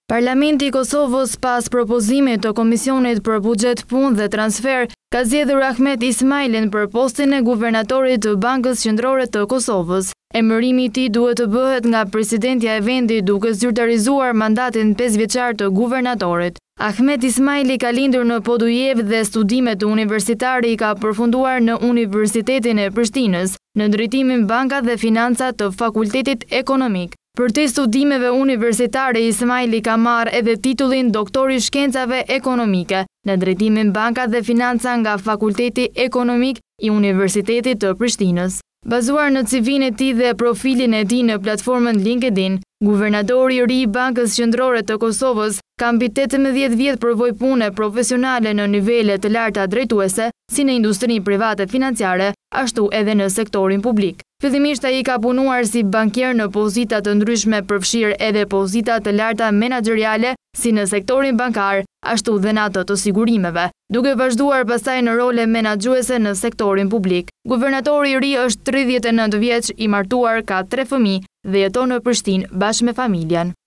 Parlamenti i Kosovës pas propozimit të Komisionit për Buxhet, Punë dhe Transfer ka zgjedhur Ahmet Ismailin për postin e guvernatorit të Bankës Qendrore të Kosovës. Emërimi i tij duhet të bëhet nga presidentja e vendit duke zyrtarizuar mandatin 5 vjeçar të guvernatorit. Ahmet Ismaili ka lindur në Podujev dhe studimet universitare i ka përfunduar në Universitetin e Prishtinës, në drejtimin Banka dhe Financa të Fakultetit Ekonomik. Për te studimeve universitare, Ismaili ka marrë edhe titullin doktor i shkencave ekonomike në drejtimin Banka dhe Financa nga Fakulteti Ekonomik i Universitetit të Prishtinës. Bazuar në CV-n e tij dhe profilin e tij në platformën LinkedIn, guvernatori i ri i Bankës Qendrore të Kosovës ka mbi 18 vjet përvojë pune profesionale në nivele të larta drejtuese, si në industrinë private financiare, ashtu edhe në sektorin publik. Fillimisht ai ka punuar si bankier në pozita të ndryshme, përfshirë edhe pozita të larta menaxheriale, si në sektorin bankar, ashtu dhe në ato të sigurimeve, duke vazhduar pastaj në role menaxhuese në sektorin publik. Guvernatori i ri është 39 vjeç, i martuar, ka 3 fëmijë dhe jeton në Prishtinë bashkë me familjen.